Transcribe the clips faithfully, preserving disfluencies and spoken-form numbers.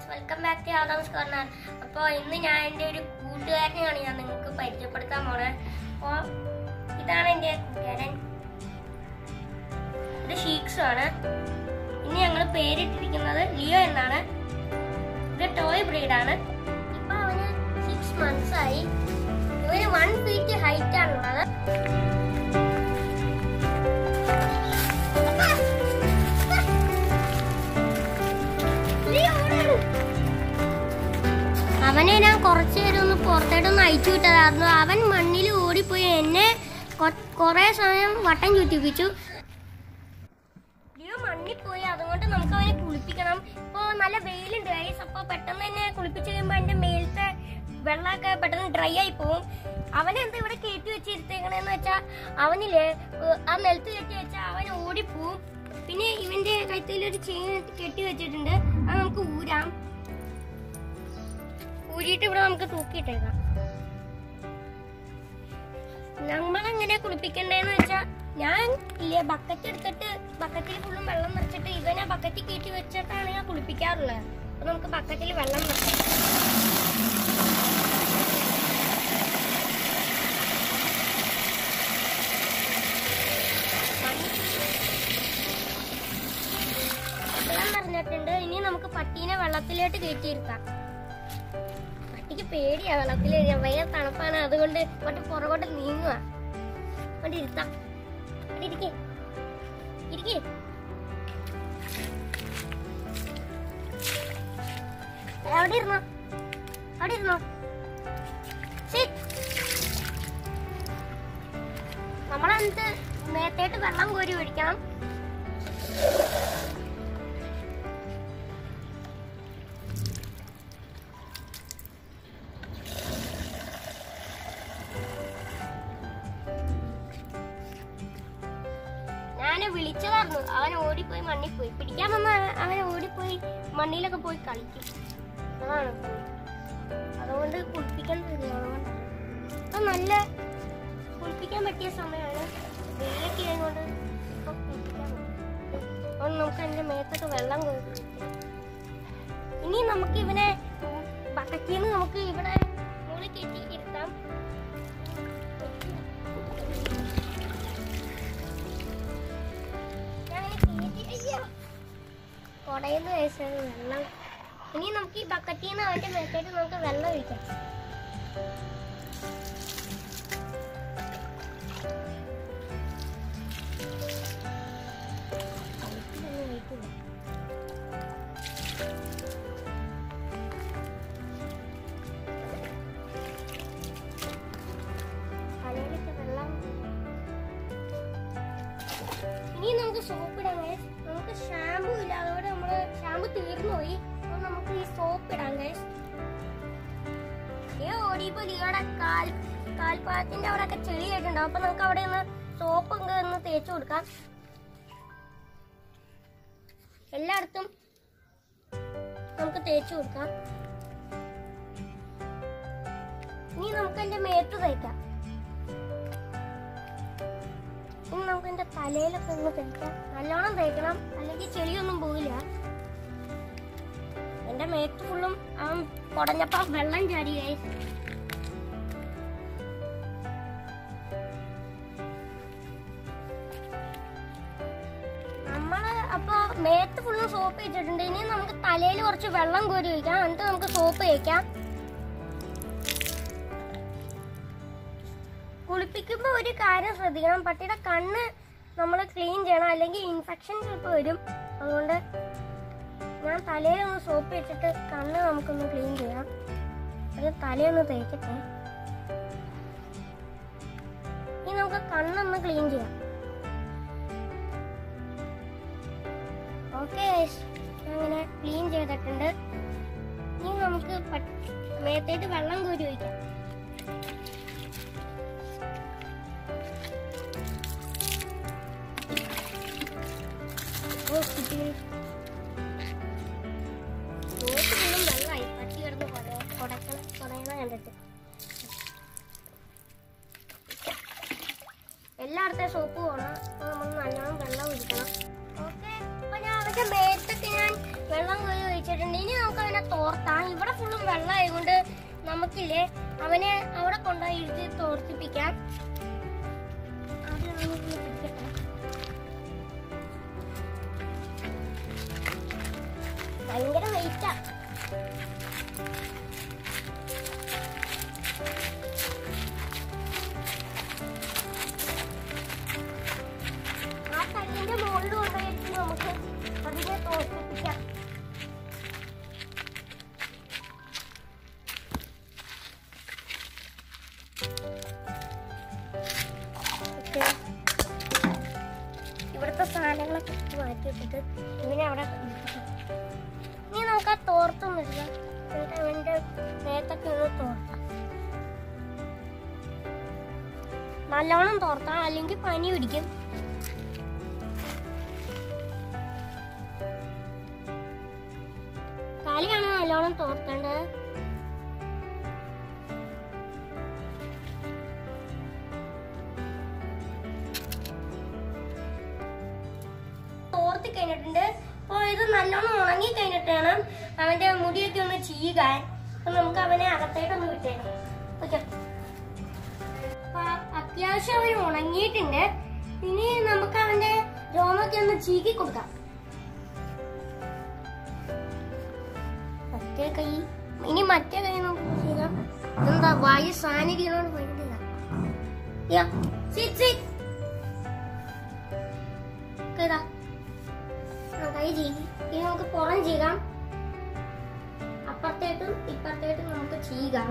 Friends, welcome back to Adam's corner. അപ്പോൾ ഇന്ന് ഞാൻ എൻ്റെ ഒരു കൂട്ടുകാരനെയാണ് ഞാൻ നിങ്ങൾക്ക് പരിചയപ്പെടുത്താൻ പോണേ. അപ്പോൾ ഇതാണ് എൻ്റെ കൂട്ടുകാരൻ, ഇത് ഷീക്സ് ആണ്. ഇനി ഞങ്ങൾ പേരിട്ടിരിക്കുന്നത് ലിയോ എന്നാണ്. ഇത് ടോയ് ബ്രീഡാണ്. ഇപ്പൊ അവന് സിക്സ് മന്ത്സ് ആയി. ഇവന് വൺ ഫീറ്റ് ഹൈറ്റ് ആണുള്ളത്. അവനെ ഞാൻ കുറച്ചു നേരം ഒന്ന് പുറത്തോട്ടൊന്ന് അയച്ചു വിട്ടതായിരുന്നു. അവൻ മണ്ണിൽ ഓടിപ്പോയി എന്നെ കുറെ സമയം വട്ടം ചുറ്റിപ്പിച്ചു. ലിയോ മണ്ണിൽ പോയി, അതുകൊണ്ട് നമുക്ക് അവനെ കുളിപ്പിക്കണം. ഇപ്പോൾ നല്ല വെയിലുണ്ട് ഗൈസ്. അപ്പോൾ പെട്ടെന്ന് തന്നെ കുളിപ്പിച്ച് കഴിയുമ്പോൾ എൻ്റെ മേലത്തെ വെള്ളമൊക്കെ പെട്ടെന്ന് ഡ്രൈ ആയി പോകും. അവനെ എന്താ ഇവിടെ കയറ്റി വെച്ചിരുത്തേക്കണെന്ന് വെച്ചാൽ അവനില്ലേ ആ നിലത്ത് കെട്ടി വെച്ചാൽ അവൻ ഓടിപ്പോവും. പിന്നെ ഇവന്റെ കഴുത്തിലൊരു ചെയിൻ കെട്ടി വെച്ചിട്ടുണ്ട്, അത് നമുക്ക് ഊരാം. ഊരിയിട്ട് ഇവിടെ നമുക്ക് തൂക്കിയിട്ടേക്കാം. നമ്മളെങ്ങനെ കുളിപ്പിക്കണ്ടേന്ന് വെച്ചാ, ഞാൻ ഇല്ലേ ബക്കറ്റ് എടുത്തിട്ട് ബക്കറ്റിൽ ഫുള്ളും വെള്ളം നിറച്ചിട്ട് ഇവനെ ബക്കറ്റിൽ കയറ്റി വെച്ചിട്ടാണ് ഞാൻ കുളിപ്പിക്കാറുള്ളത്. അപ്പൊ നമുക്ക് ബക്കറ്റിൽ വെള്ളം നിറക്കാം. വെള്ളം നിറഞ്ഞിട്ടുണ്ട്. ഇനി നമുക്ക് പട്ടീനെ വെള്ളത്തിലോട്ട് കയറ്റിയിരുത്താം. പട്ടിക്ക് പേടിയാ വെള്ളത്തിൽ ഭയങ്കര തണുപ്പാണ്, അതുകൊണ്ട് പട്ടി പുറകോട്ട് നീങ്ങുക. അവിടെ ഇരുത്താം. അവിടെ ഇരിക്കേ ഇരിക്കേ അവിടെ ഇരുന്നോ അവിടെ ഇരുന്നോ നമ്മളെന്ത് മേത്തേട്ട് വെള്ളം കോരി ഒഴിക്കണം. ഞാന് വിളിച്ചതായിരുന്നു, അവൻ ഓടിപ്പോയി മണ്ണിൽ പോയി. പിടിക്കാൻ വന്ന അവൻ ഓടിപ്പോയി മണ്ണിലൊക്കെ പോയി കളിക്കും. അതാണ് അതുകൊണ്ട് കുളിപ്പിക്കാൻ അതുകൊണ്ടാണ്. അപ്പൊ നല്ല കുളിപ്പിക്കാൻ പറ്റിയ സമയമാണ്. വെയിലൊക്കെ ആയതുകൊണ്ട് ഇപ്പൊ കുളിപ്പിക്കാൻ പറ്റും. അതുകൊണ്ട് നമുക്ക് അതിന്റെ മേത്തൊക്കെ വെള്ളം കോരി. ഇനി നമുക്ക് ഇവനെ ബക്കറ്റിൽ നിന്ന് നമുക്ക് ഇവിടെ മുകളിൽ കെട്ടി ഇരുത്താം. കൊടയുന്ന വയസ്സാണ് വെള്ളം. ഇനി നമുക്ക് ഈ ബക്കറ്റിൽ നിന്ന് അവന്റെ മേത്തേട്ട് നമുക്ക് വെള്ളം ഒഴിക്കാം. തലയിലൊക്കെ വെള്ളം. ഇനി നമുക്ക് സോപ്പ് ഇടാം. നമുക്ക് ഷാമ്പു ഇല്ല, അതോടെ നമ്മള് ഷാമ്പു തീർന്നു പോയി. അപ്പൊ നമുക്ക് ഈ സോപ്പ് ഇടാം ഗൈസ്. ലിയോ ഓടിയപ്പോ ലിയോടെ കാൽ കാൽപാദത്തിന്റെ അവിടെ ഒക്കെ ചെളിയായിട്ടുണ്ടാവും. അപ്പൊ നമുക്ക് അവിടെ നിന്ന് സോപ്പ് ഒന്ന് തേച്ചു കൊടുക്കാം. എല്ലായിടത്തും നമുക്ക് തേച്ചു കൊടുക്കാം. ഇനി നമുക്ക് എന്റെ മേത്ത് തേക്കാം. ഇനി നമുക്ക് എന്റെ തലയിലൊക്കെ ഒന്ന് തേക്കാം. നല്ലോണം തേക്കണം, അല്ലെങ്കിൽ ചെളിയൊന്നും പോവില്ല. എന്റെ മേത്ത് ഫുള്ളും ആ കുടഞ്ഞപ്പോ വെള്ളം ചാടിയായി. നമ്മള് അപ്പൊ മേത്ത് ഫുള്ളും സോപ്പ് വെച്ചിട്ടുണ്ട്. ഇനി നമുക്ക് തലയിൽ കുറച്ച് വെള്ളം കോരി വയ്ക്കാം, എന്നിട്ട് നമുക്ക് സോപ്പ് തേക്കാം. കുളിപ്പിക്കുമ്പോ ഒരു കാര്യം ശ്രദ്ധിക്കണം, പട്ടിയുടെ കണ്ണ് നമ്മൾ ക്ലീൻ ചെയ്യണം, അല്ലെങ്കിൽ ഇൻഫെക്ഷൻ ചിലപ്പോൾ വരും. അതുകൊണ്ട് ഞാൻ തലയിലൊന്ന് സോപ്പ് വെച്ചിട്ട് കണ്ണ് നമുക്കൊന്ന് ക്ലീൻ ചെയ്യാം. അത് തലയൊന്ന് തേക്കട്ടെ. ഇനി നമുക്ക് കണ്ണൊന്ന് ക്ലീൻ ചെയ്യാം. ഓക്കെ, അങ്ങനെ ക്ലീൻ ചെയ്തിട്ടുണ്ട്. ഇനി നമുക്ക് മേത്തേട്ട് വെള്ളം കോരി ഒഴിക്കാം. വെള്ളമായി പറ്റി കിടന്ന് കുടയണ കണ്ടിട്ട്. എല്ലായിടത്തെ സോപ്പ് പോകണം. അപ്പൊ നമ്മൾ നല്ലോണം വെള്ളം ഒഴിക്കണം. ഓക്കെ, അപ്പൊ ഞാൻ അവന്റെ മേത്തൊക്കെ ഞാൻ വെള്ളം കോരി ഒഴിച്ചിട്ടുണ്ട്. ഇനി നമുക്ക് അവനെ തോർത്താം. ഇവിടെ ഫുള്ളും വെള്ളമായതുകൊണ്ട് നമുക്കില്ലേ അവനെ അവിടെ കൊണ്ടുപോയി ഇരുത്തി തോർത്തിപ്പിക്കാം. ഭയങ്കര വെയിറ്റാ. ആ കല്ലിന്റെ മുകളിൽ കൊണ്ടുപോയിട്ട് നമുക്ക് അതിനെ തോർത്തിപ്പിക്കാം. ഇവിടുത്തെ സാധനങ്ങളൊക്കെ മാറ്റി വെച്ചിട്ട് ഇങ്ങനെ അവിടെ ഇനി നമുക്ക് ആ തോർത്തൊന്നുമില്ല. എന്നിട്ട് അവന്റെ മേത്തൊക്കെ ഒന്ന് തോർത്താം. നല്ലോണം തോർത്താം, അല്ലെങ്കിൽ പനി പിടിക്കും. തലയാണ് നല്ലോണം തോർത്തേണ്ടത്. തോർത്തി കഴിഞ്ഞിട്ടുണ്ട്. അപ്പൊ ഇത് നല്ലോണം ഉണങ്ങി കഴിഞ്ഞിട്ടാണ് അവന്റെ മുടിയൊക്കെ ഒന്ന് ചീകാൻ. അപ്പൊ നമുക്ക് അവനെ അകത്തേക്കൊന്ന് വിട്ടേക്കാം. ഓക്കെ, അപ്പൊ അത്യാവശ്യം അവൻ ഉണങ്ങിയിട്ടുണ്ട്. ഇനി നമുക്ക് അവന്റെ രോമൊക്കെ ഒന്ന് ചീകി കൊടുക്കാം. മറ്റേ കൈ ഇനി മറ്റേ കൈ നമുക്ക് ചെയ്യാം. എന്താ വായു സാന്നിധ്യമാണ് വേണ്ടത്. കൈ ചീകി. ഇനി നമുക്ക് പുറം ചെയ്യാം. അപ്പുറത്തേട്ടും ഇപ്പുറത്തേട്ടും നമുക്ക് ചെയ്യാം.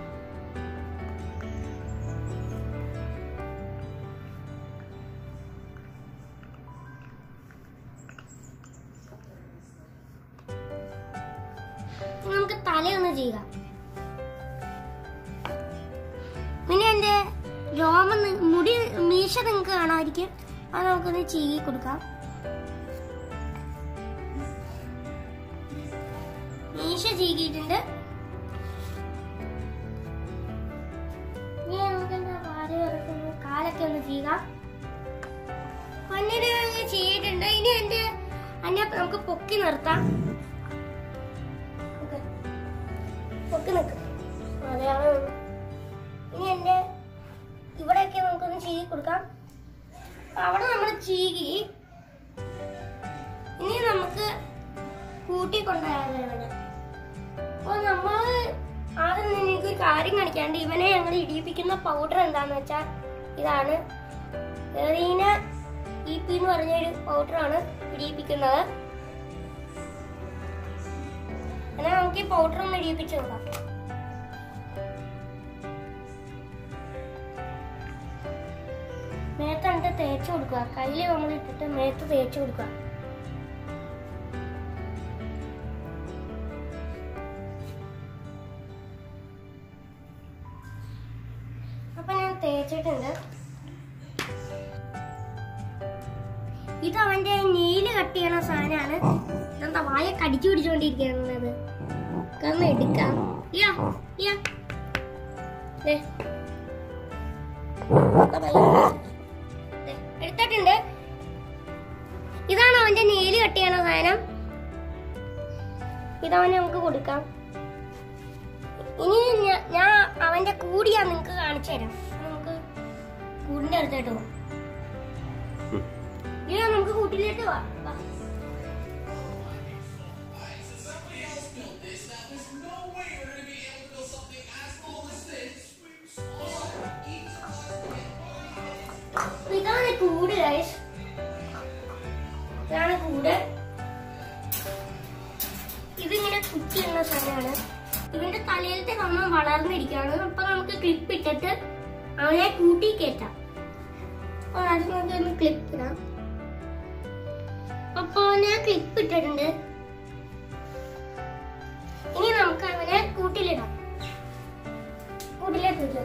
നമുക്ക് തലയൊന്ന് ചെയ്യാം. പിന്നെ എന്റെ രോമം മുടി മീശ നിങ്ങൾക്ക് കാണാതിരിക്കും. അത് നമുക്കൊന്ന് ചീകി കൊടുക്കാം. മീശ ചീകിയിട്ടുണ്ട്. ഇനി നമുക്ക് എന്താ പാല് കാലൊക്കെ ഒന്ന് ചെയ്യാം. പന്നിന് ചെയ്തിട്ടുണ്ട്. ഇനി എന്റെ അതിനെ നമുക്ക് പൊക്കി നിർത്താം. പൊക്കി നിൽക്കും. അതാണ്. ഇനി എന്റെ ഇവിടെയൊക്കെ നമുക്കൊന്ന് ചീകി കൊടുക്കാം. അവിടെ നമ്മൾ ചീകി. ഇനി നമുക്ക് കൂട്ടിക്കൊണ്ടുവരാൻ. അപ്പൊ നമ്മള് ആദ്യം എനിക്ക് കാര്യം കാണിക്കാണ്ട് ഇവനെ ഞങ്ങൾ ഇടിയിപ്പിക്കുന്ന പൗഡർ എന്താന്ന് വെച്ചാൽ ഇതാണ്. എറീന ഇ പി എന്ന് പറഞ്ഞൊരു പൗഡറാണ് ഇടിയിപ്പിക്കുന്നത്. അങ്ങനെ നമുക്ക് ഈ പൗഡർ ഒന്ന് ഇടിയിപ്പിച്ച് നോക്കാം. മേത്ത് എന്നിട്ട് തേച്ച് കൊടുക്കുക. കയ്യിൽ നമ്മൾ ഇട്ടിട്ട് മേത്ത് തേച്ച് കൊടുക്കുക. അപ്പൊ ഞാൻ തേച്ചിട്ടുണ്ട്. ഇത് അവന്റെ നീല് കട്ട് ചെയ്യണ സാധനമാണ്. എന്താ വായ കടിച്ചു പിടിച്ചോണ്ടിരിക്കുന്നത്. കാരണം എടുക്കാം. എടുത്തിട്ടുണ്ട്. ഇതാണ് അവന്റെ നീല് കട്ട് ചെയ്യണ സാധനം. ഇതവന് നമുക്ക് കൊടുക്കാം. ഇനി ഞാൻ അവന്റെ കൂടിയാ നിങ്ങക്ക് കാണിച്ചു തരാം. നമുക്ക് കൂടിന്റെ അടുത്തായിട്ട് പോവാം. ഇനി നമുക്ക് കൂട്ടിലേക്ക് പോവാം. ഇതാണ് കൂട് ഗൈസ്. ഇതാണ് കൂട്. ഇതിങ്ങനെ കുറ്റിയുള്ള സാധനമാണ്. ഇവന്റെ തലയിലത്തെ കമ്മം വളർന്നിരിക്കുകയാണ്. അപ്പൊ നമുക്ക് ക്ലിപ്പ് ഇട്ടിട്ട് അവനെ കൂട്ടി കയറ്റാം. അപ്പൊ അത് നമുക്കൊന്ന് ക്ലിപ്പ് ഇടാം. അപ്പൊ ഞാൻ ക്ലിപ്പ് ഇട്ടിട്ടുണ്ട്. ഇനി നമുക്ക് അവനെ കൂട്ടിലിടാം. കൂട്ടിലേക്ക്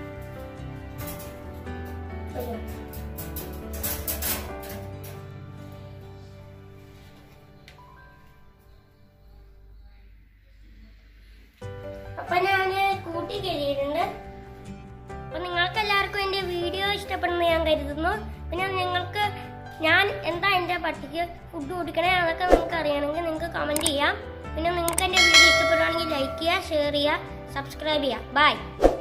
അപ്പൊ ഞാന് കൂട്ടി കഴിയിട്ടുണ്ട്. അപ്പൊ നിങ്ങൾക്ക് എല്ലാവർക്കും എന്റെ വീഡിയോ ഇഷ്ടപ്പെടുന്നു ഞാൻ കരുതുന്നു. പിന്നെ നിങ്ങൾക്ക് ഞാൻ എന്താ എന്റെ പട്ടിക്ക് ഫുഡ് കൊടുക്കണേ അതൊക്കെ നിങ്ങൾക്ക് അറിയണമെങ്കിൽ നിങ്ങൾക്ക് കമന്റ് ചെയ്യാം. പിന്നെ നിങ്ങൾക്ക് എന്റെ വീഡിയോ ഇഷ്ടപ്പെടുവാണെങ്കിൽ ലൈക്ക് ചെയ്യുക, ഷെയർ ചെയ്യുക, സബ്സ്ക്രൈബ് ചെയ്യുക. ബൈ.